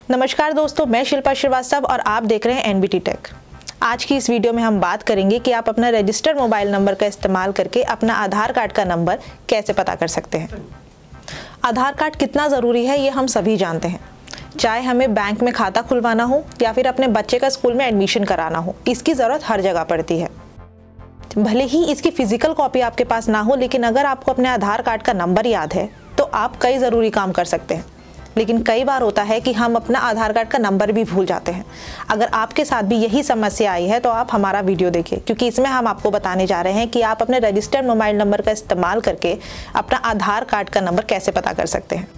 नमस्कार दोस्तों, मैं शिल्पा श्रीवास्तव और आप देख रहे हैं एनबीटी टेक। आज की इस वीडियो में हम बात करेंगे कि आप अपना रजिस्टर्ड मोबाइल नंबर का इस्तेमाल करके अपना आधार कार्ड का नंबर कैसे पता कर सकते हैं। आधार कार्ड कितना ज़रूरी है ये हम सभी जानते हैं। चाहे हमें बैंक में खाता खुलवाना हो या फिर अपने बच्चे का स्कूल में एडमिशन कराना हो, इसकी ज़रूरत हर जगह पड़ती है। भले ही इसकी फिजिकल कॉपी आपके पास ना हो, लेकिन अगर आपको अपने आधार कार्ड का नंबर याद है तो आप कई ज़रूरी काम कर सकते हैं। लेकिन कई बार होता है कि हम अपना आधार कार्ड का नंबर भी भूल जाते हैं। अगर आपके साथ भी यही समस्या आई है तो आप हमारा वीडियो देखिए, क्योंकि इसमें हम आपको बताने जा रहे हैं कि आप अपने रजिस्टर्ड मोबाइल नंबर का इस्तेमाल करके अपना आधार कार्ड का नंबर कैसे पता कर सकते हैं।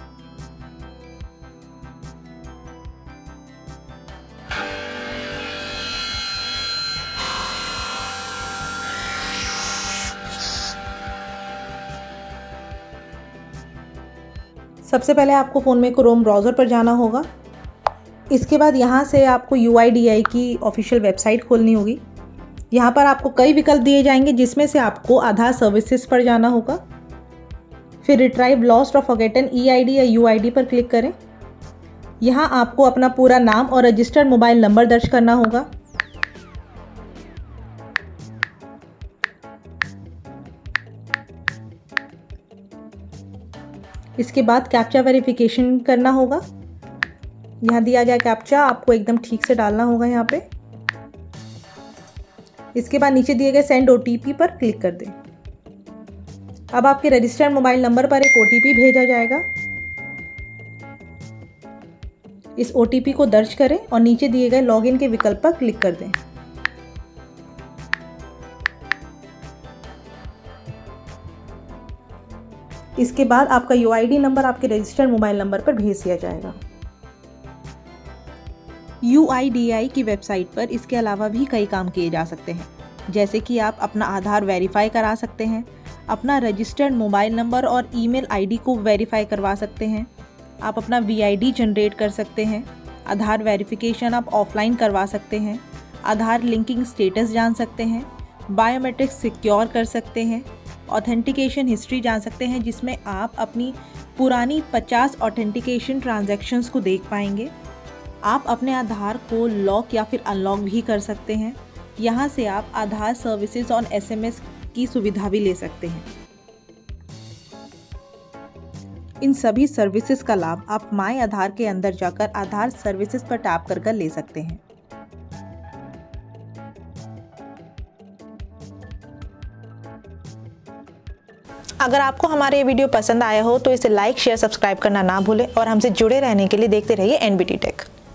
सबसे पहले आपको फ़ोन में क्रोम ब्राउज़र पर जाना होगा। इसके बाद यहाँ से आपको UIDAI की ऑफिशियल वेबसाइट खोलनी होगी। यहाँ पर आपको कई विकल्प दिए जाएंगे, जिसमें से आपको आधार सर्विसेज पर जाना होगा। फिर रिट्राइव लॉस्ट और फॉरगेटन EID या UID पर क्लिक करें। यहाँ आपको अपना पूरा नाम और रजिस्टर्ड मोबाइल नंबर दर्ज करना होगा। इसके बाद कैप्चा वेरिफिकेशन करना होगा। यहाँ दिया गया कैप्चा आपको एकदम ठीक से डालना होगा यहाँ पे। इसके बाद नीचे दिए गए सेंड OTP पर क्लिक कर दें। अब आपके रजिस्टर्ड मोबाइल नंबर पर एक OTP भेजा जाएगा। इस OTP को दर्ज करें और नीचे दिए गए लॉगिन के विकल्प पर क्लिक कर दें। इसके बाद आपका UID नंबर आपके रजिस्टर्ड मोबाइल नंबर पर भेज दिया जाएगा। UIDAI की वेबसाइट पर इसके अलावा भी कई काम किए जा सकते हैं, जैसे कि आप अपना आधार वेरीफाई करा सकते हैं, अपना रजिस्टर्ड मोबाइल नंबर और ईमेल ID को वेरीफाई करवा सकते हैं, आप अपना VID जनरेट कर सकते हैं, आधार वेरिफिकेशन आप ऑफलाइन करवा सकते हैं, आधार लिंकिंग स्टेटस जान सकते हैं, बायोमेट्रिक्स सिक्योर कर सकते हैं, ऑथेंटिकेशन हिस्ट्री जान सकते हैं, जिसमें आप अपनी पुरानी 50 ऑथेंटिकेशन ट्रांजैक्शंस को देख पाएंगे। आप अपने आधार को लॉक या फिर अनलॉक भी कर सकते हैं। यहाँ से आप आधार सर्विसेज और SMS की सुविधा भी ले सकते हैं। इन सभी सर्विसेज का लाभ आप माय आधार के अंदर जाकर आधार सर्विसेज पर टैप कर ले सकते हैं। अगर आपको हमारा ये वीडियो पसंद आया हो तो इसे लाइक, शेयर, सब्सक्राइब करना ना भूलें और हमसे जुड़े रहने के लिए देखते रहिए एनबीटी टेक।